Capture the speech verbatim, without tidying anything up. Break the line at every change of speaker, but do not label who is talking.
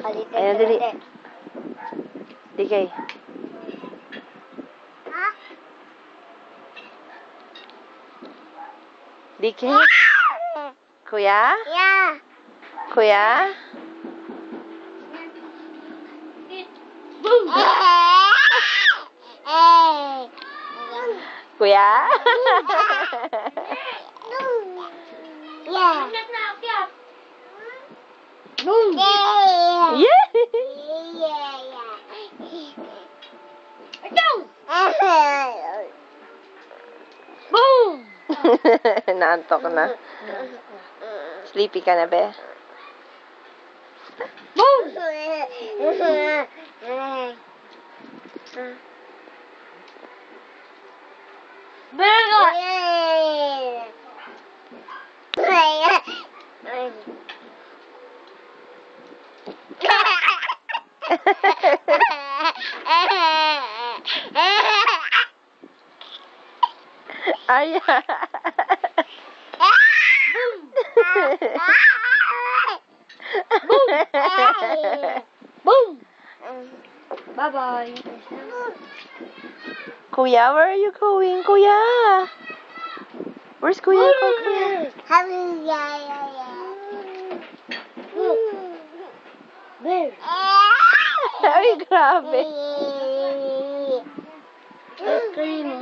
Kalite.
Ayan, dali. D K.
Ha?
D K? Kuya?
Yeah.
Kuya?
Boom!
Kuya?
Yeah. Boom!
Yeah!
Yeah, yeah. Boom!
Naantok na. Sleepy ka na, be?
Boom!
Arya.
Boom! Bye-bye.
Kuya, where are you going? Kuya! Where's Kuya? Call Kuya.
There.
Ay, grabe.
Kayo mo.